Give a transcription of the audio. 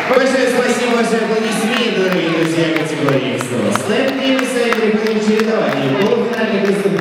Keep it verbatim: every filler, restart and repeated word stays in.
Большое спасибо, ваши аплодисменты, дорогие друзья, категории «Экстра». Снэп и Сайбер перед чередованием полуфинальных выступлений.